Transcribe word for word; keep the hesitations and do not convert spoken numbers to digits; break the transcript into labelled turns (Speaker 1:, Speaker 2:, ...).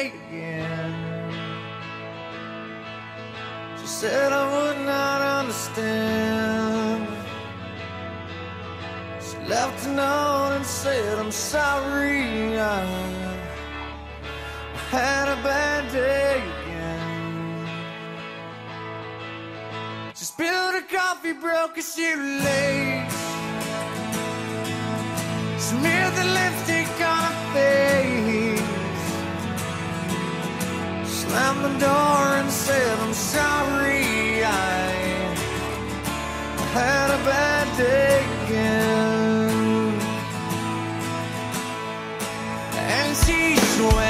Speaker 1: day again. She said I would not understand. She left a note and said I'm sorry, I had a bad day again. She spilled her coffee, broke her shoelace, smeared the lipstick on her face, slammed the door and said I'm sorry, I had a bad day again. And she swear